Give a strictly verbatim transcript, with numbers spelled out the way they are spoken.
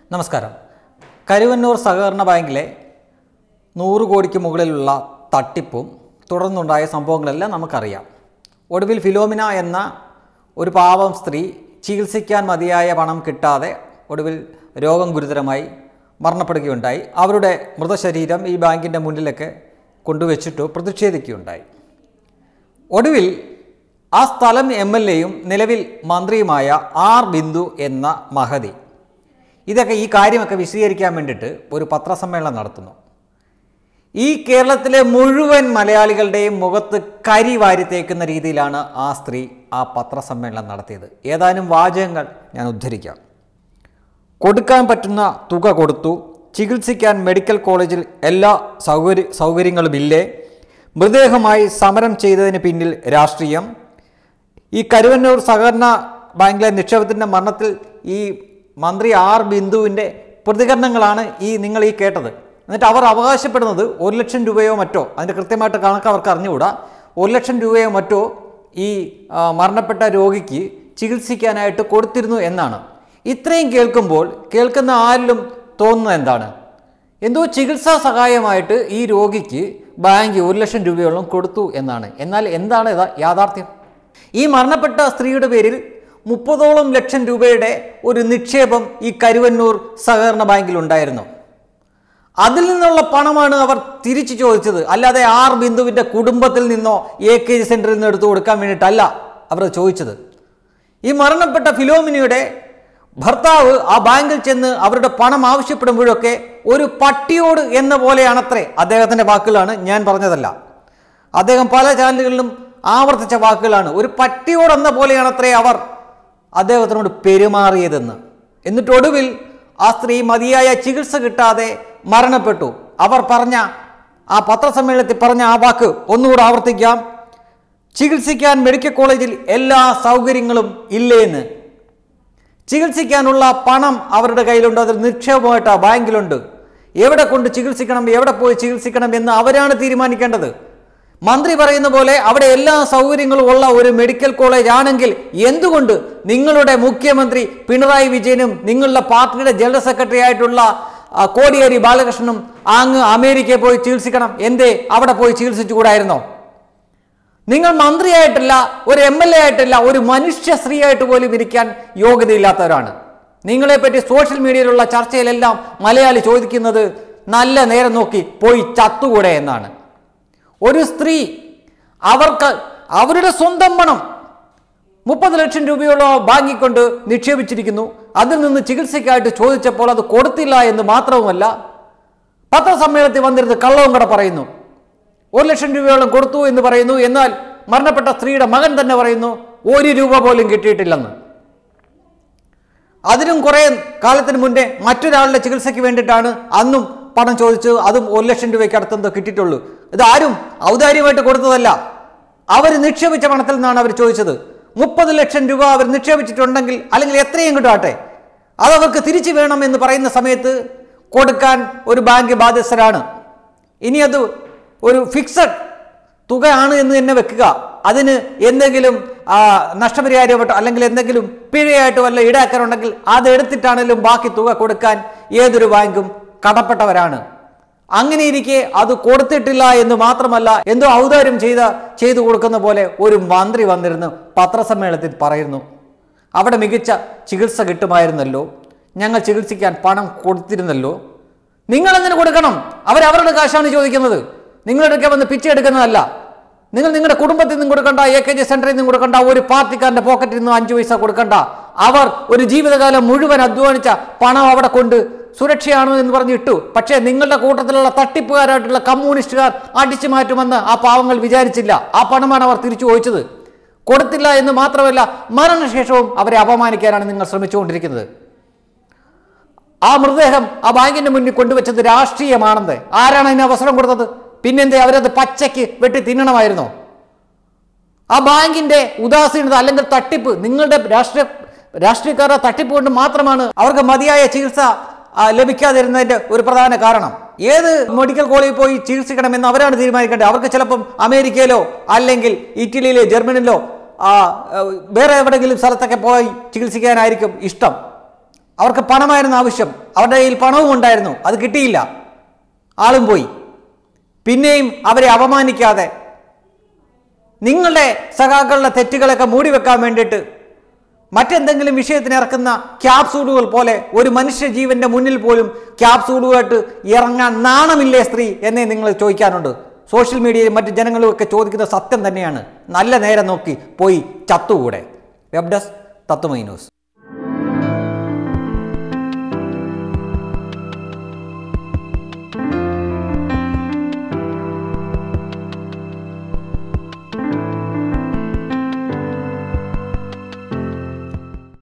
നമസ്കാരം. കരുവന്നൂർ സഹകരണ ബാങ്കിലെ നൂറ് കോടിക്ക് മുകളിലുള്ള തട്ടിപ്പും തുടർന്നുണ്ടായ സംഭവങ്ങളെല്ലാം നമുക്കറിയാം. ഒടുവിൽ ഫിലോമിന എന്ന ഒരു പാവം സ്ത്രീ ചികിത്സിക്കാൻ മതിയായ പണം കിട്ടാതെ ഒടുവിൽ രോഗം ഗുരുതരമായി മരണപ്പെടുകയുണ്ടായി. അവരുടെ മൃതശരീരം ഈ ബാങ്കിൻ്റെ മുന്നിലൊക്കെ കൊണ്ടുവച്ചിട്ടു പ്രതിഷേധിക്കുകയുണ്ടായി. ഒടുവിൽ ആ സ്ഥലം എം എൽ എയും നിലവിൽ മന്ത്രിയുമായ ആർ ബിന്ദു എന്ന മഹതി ഇതൊക്കെ ഈ കാര്യമൊക്കെ വിശദീകരിക്കാൻ വേണ്ടിയിട്ട് ഒരു പത്രസമ്മേളനം നടത്തുന്നു. ഈ കേരളത്തിലെ മുഴുവൻ മലയാളികളുടെയും മുഖത്ത് കരി വാരിത്തേക്കുന്ന രീതിയിലാണ് ആ സ്ത്രീ ആ പത്രസമ്മേളനം നടത്തിയത്. ഏതാനും വാചകങ്ങൾ ഞാൻ ഉദ്ധരിക്കാം. കൊടുക്കാൻ പറ്റുന്ന തുക കൊടുത്തു, ചികിത്സിക്കാൻ മെഡിക്കൽ കോളേജിൽ എല്ലാ സൗകര്യ സൗകര്യങ്ങളുമില്ലേ, മൃതദേഹമായി സമരം ചെയ്തതിന് പിന്നിൽ രാഷ്ട്രീയം, ഈ കരുവന്നൂർ സഹകരണ ബാങ്കിലെ നിക്ഷേപത്തിൻ്റെ മരണത്തിൽ ഈ മന്ത്രി ആർ ബിന്ദുവിൻ്റെ പ്രതികരണങ്ങളാണ് ഈ നിങ്ങൾ ഈ കേട്ടത്. എന്നിട്ട് അവർ അവകാശപ്പെടുന്നത് ഒരു ലക്ഷം രൂപയോ മറ്റോ, അതിൻ്റെ കൃത്യമായിട്ട് കണക്ക് അവർക്ക് അറിഞ്ഞുകൂടാ, ഒരു ലക്ഷം രൂപയോ മറ്റോ ഈ മരണപ്പെട്ട രോഗിക്ക് ചികിത്സിക്കാനായിട്ട് കൊടുത്തിരുന്നു എന്നാണ്. ഇത്രയും കേൾക്കുമ്പോൾ കേൾക്കുന്ന ആരിലും തോന്നുന്നത് എന്താണ്? എന്തോ ചികിത്സാ സഹായമായിട്ട് ഈ രോഗിക്ക് ബാങ്ക് ഒരു ലക്ഷം രൂപയോളം കൊടുത്തു എന്നാണ്. എന്നാൽ എന്താണ് യാഥാർത്ഥ്യം? ഈ മരണപ്പെട്ട സ്ത്രീയുടെ പേരിൽ മുപ്പതോളം ലക്ഷം രൂപയുടെ ഒരു നിക്ഷേപം ഈ കരുവന്നൂർ സഹകരണ ബാങ്കിലുണ്ടായിരുന്നു. അതിൽ നിന്നുള്ള പണമാണ് അവർ തിരിച്ചു ചോദിച്ചത്. അല്ലാതെ ആർ ബിന്ദുവിൻ്റെ കുടുംബത്തിൽ നിന്നോ എ കെ ജി സെൻറ്ററിൽ നിന്ന് എടുത്തു കൊടുക്കാൻ വേണ്ടിയിട്ടല്ല അവർ ചോദിച്ചത്. ഈ മരണപ്പെട്ട ഫിലോമിനയുടെ ഭർത്താവ് ആ ബാങ്കിൽ ചെന്ന് അവരുടെ പണം ആവശ്യപ്പെടുമ്പോഴൊക്കെ ഒരു പട്ടിയോട് എന്ന പോലെയാണത്രേ, അദ്ദേഹത്തിൻ്റെ വാക്കുകളാണ്, ഞാൻ പറഞ്ഞതല്ല. അദ്ദേഹം പല ചാനലുകളിലും ആവർത്തിച്ച വാക്കുകളാണ്. ഒരു പട്ടിയോടെന്ന പോലെയാണത്രേ അവർ അദ്ദേഹത്തിനോട് പെരുമാറിയതെന്ന്. എന്നിട്ട് ഒടുവിൽ ആ സ്ത്രീ മതിയായ ചികിത്സ കിട്ടാതെ മരണപ്പെട്ടു. അവർ പറഞ്ഞ ആ പത്രസമ്മേളനത്തിൽ പറഞ്ഞ ആ വാക്ക് ഒന്നുകൂടെ ആവർത്തിക്കാം. ചികിത്സിക്കാൻ മെഡിക്കൽ കോളേജിൽ എല്ലാ സൗകര്യങ്ങളും ഇല്ലേന്ന്. ചികിത്സിക്കാനുള്ള പണം അവരുടെ കയ്യിലുണ്ട്, അത് നിക്ഷേപമായിട്ട് ആ ബാങ്കിലുണ്ട്. എവിടെ കൊണ്ട് ചികിത്സിക്കണം, എവിടെ പോയി ചികിത്സിക്കണം എന്ന് അവരാണ് തീരുമാനിക്കേണ്ടത്. മന്ത്രി പറയുന്ന പോലെ അവിടെ എല്ലാ സൗകര്യങ്ങളും ഉള്ള ഒരു മെഡിക്കൽ കോളേജ് ആണെങ്കിൽ എന്തുകൊണ്ട് നിങ്ങളുടെ മുഖ്യമന്ത്രി പിണറായി വിജയനും നിങ്ങളുടെ പാർട്ടിയുടെ ജനറൽ സെക്രട്ടറി ആയിട്ടുള്ള കോടിയേരി ബാലകൃഷ്ണനും അങ്ങ് അമേരിക്കയിൽ പോയി ചികിത്സിക്കണം? എന്തേ അവിടെ പോയി ചികിത്സിച്ചുകൂടായിരുന്നോ? നിങ്ങൾ മന്ത്രിയായിട്ടല്ല, ഒരു എം എൽ എ ആയിട്ടല്ല, ഒരു മനുഷ്യ സ്ത്രീയായിട്ട് പോലും ഇരിക്കാൻ യോഗ്യതയില്ലാത്തവരാണ്. നിങ്ങളെപ്പറ്റി സോഷ്യൽ മീഡിയയിലുള്ള ചർച്ചയിലെല്ലാം മലയാളി ചോദിക്കുന്നത് നല്ല നേരം നോക്കി പോയി ചത്തുകൂടെ എന്നാണ്. ഒരു സ്ത്രീ അവർക്ക് അവരുടെ സ്വന്തം പണം മുപ്പത് ലക്ഷം രൂപയോളം വാങ്ങിക്കൊണ്ട് നിക്ഷേപിച്ചിരിക്കുന്നു. അതിൽ നിന്ന് ചികിത്സയ്ക്കായിട്ട് ചോദിച്ചപ്പോൾ അത് കൊടുത്തില്ല എന്ന് മാത്രവുമല്ല, പത്രസമ്മേളനത്തിൽ വന്നിരുന്ന് കള്ളവും കൂടെ പറയുന്നു. ഒരു ലക്ഷം രൂപയോളം കൊടുത്തു എന്ന് പറയുന്നു. എന്നാൽ മരണപ്പെട്ട സ്ത്രീയുടെ മകൻ തന്നെ പറയുന്നു ഒരു രൂപ പോലും കിട്ടിയിട്ടില്ലെന്ന്. അതിനും കുറേ കാലത്തിന് മുന്നേ മറ്റൊരാളുടെ ചികിത്സയ്ക്ക് വേണ്ടിയിട്ടാണ് അന്നും പണം ചോദിച്ചു. അതും ഒരു ലക്ഷം രൂപയ്ക്ക് അടുത്തെന്തോ കിട്ടിയിട്ടുള്ളൂ. ഇതാരും ഔദാര്യമായിട്ട് കൊടുത്തതല്ല, അവർ നിക്ഷേപിച്ച പണത്തിൽ നിന്നാണ് അവർ ചോദിച്ചത്. മുപ്പത് ലക്ഷം രൂപ അവർ നിക്ഷേപിച്ചിട്ടുണ്ടെങ്കിൽ, അല്ലെങ്കിൽ എത്രയും കിട്ടാട്ടെ, അതവർക്ക് തിരിച്ചു വേണം എന്ന് പറയുന്ന സമയത്ത് കൊടുക്കാൻ ഒരു ബാങ്ക് ബാധ്യസ്ഥരാണ്. ഇനി അത് ഒരു ഫിക്സഡ് തുകയാണ് എന്ന് തന്നെ വെക്കുക. അതിന് എന്തെങ്കിലും നഷ്ടപരിഹാരമായിട്ടോ അല്ലെങ്കിൽ എന്തെങ്കിലും പിഴയായിട്ടോ വല്ല ഈടാക്കാനുണ്ടെങ്കിൽ അതെടുത്തിട്ടാണെങ്കിലും ബാക്കി തുക കൊടുക്കാൻ ഏതൊരു ബാങ്കും കടപ്പെട്ടവരാണ്. അങ്ങനെ ഇരിക്കെ അത് കൊടുത്തിട്ടില്ല എന്ന് മാത്രമല്ല, എന്തോ ഔദാര്യം ചെയ്ത ചെയ്തു കൊടുക്കുന്ന പോലെ ഒരു മന്ത്രി വന്നിരുന്ന് പത്രസമ്മേളനത്തിൽ പറയുന്നു, അവിടെ മികച്ച ചികിത്സ കിട്ടുമായിരുന്നല്ലോ, ഞങ്ങൾ ചികിത്സിക്കാൻ പണം കൊടുത്തിരുന്നല്ലോ. നിങ്ങളെങ്ങനെ കൊടുക്കണം? അവരവരുടെ കാശാണ് ചോദിക്കുന്നത്. നിങ്ങളെടുക്കെ വന്ന് പിച്ചെടുക്കുന്നതല്ല. നിങ്ങൾ നിങ്ങളുടെ കുടുംബത്തിൽ നിന്നും കൊടുക്കണ്ട, എ കെ ജി സെൻറ്ററിൽ നിന്നും കൊടുക്കണ്ട, ഒരു പാർട്ടിക്കാരൻ്റെ പോക്കറ്റിൽ നിന്നും അഞ്ചു പൈസ കൊടുക്കണ്ട. അവർ ഒരു ജീവിതകാലം മുഴുവൻ അധ്വാനിച്ച പണം അവിടെ കൊണ്ട് സുരക്ഷയാണ് എന്ന് പറഞ്ഞിട്ടു. പക്ഷേ നിങ്ങളുടെ കൂട്ടത്തിലുള്ള തട്ടിപ്പുകാരായിട്ടുള്ള കമ്മ്യൂണിസ്റ്റുകാർ അടിച്ചു മാറ്റുമെന്ന് ആ പാവങ്ങൾ വിചാരിച്ചില്ല. ആ പണമാണ് അവർ തിരിച്ചു ചോദിച്ചത്. കൊടുത്തില്ല എന്ന് മാത്രമല്ല, മരണശേഷവും അവരെ അപമാനിക്കാനാണ് നിങ്ങൾ ശ്രമിച്ചുകൊണ്ടിരിക്കുന്നത്. ആ മൃതദേഹം ആ ബാങ്കിന്റെ മുന്നിൽ കൊണ്ടുവച്ചത് രാഷ്ട്രീയമാണെന്ന് ആരാണ് അതിന് അവസരം കൊടുത്തത്? പിന്നെന്തേ അവരത് പച്ചയ്ക്ക് വെട്ടി തിന്നണമായിരുന്നോ? ആ ബാങ്കിന്റെ ഉദാസീനത അല്ലെങ്കിൽ തട്ടിപ്പ്, നിങ്ങളുടെ രാഷ്ട്രീയ രാഷ്ട്രീയക്കാരുടെ തട്ടിപ്പ് കൊണ്ട് മാത്രമാണ് അവർക്ക് മതിയായ ചികിത്സ ലഭിക്കാതിരുന്നതിൻ്റെ ഒരു പ്രധാന കാരണം. ഏത് മെഡിക്കൽ കോളേജിൽ പോയി ചികിത്സിക്കണമെന്ന് അവരാണ് തീരുമാനിക്കേണ്ടത്. അവർക്ക് ചിലപ്പം അമേരിക്കയിലോ അല്ലെങ്കിൽ ഇറ്റലിയിലോ ജർമ്മനിയിലോ വേറെ എവിടെയെങ്കിലും സ്ഥലത്തൊക്കെ പോയി ചികിത്സിക്കാനായിരിക്കും ഇഷ്ടം. അവർക്ക് പണമായിരുന്നു ആവശ്യം, അവരുടെ കയ്യിൽ പണവും ഉണ്ടായിരുന്നു, അത് കിട്ടിയില്ല, ആളും പോയി. പിന്നെയും അവരെ അപമാനിക്കാതെ നിങ്ങളുടെ സഖാക്കളുടെ തെറ്റുകളൊക്കെ മൂടിവെക്കാൻ വേണ്ടിയിട്ട് മറ്റെന്തെങ്കിലും വിഷയത്തിന് ഇറക്കുന്ന ക്യാപ്സൂളുകൾ പോലെ ഒരു മനുഷ്യജീവന്റെ മുന്നിൽ പോലും ക്യാപ്സൂളുമായിട്ട് ഇറങ്ങാൻ നാണമില്ലേ സ്ത്രീ എന്നേ നിങ്ങൾ ചോദിക്കാനുണ്ട്. സോഷ്യൽ മീഡിയയിൽ മറ്റ് ജനങ്ങളുമൊക്കെ ചോദിക്കുന്ന സത്യം തന്നെയാണ്. നല്ല നേരം നോക്കി പോയി ചത്തുകൂടെ. Web desk Tatwamayi news.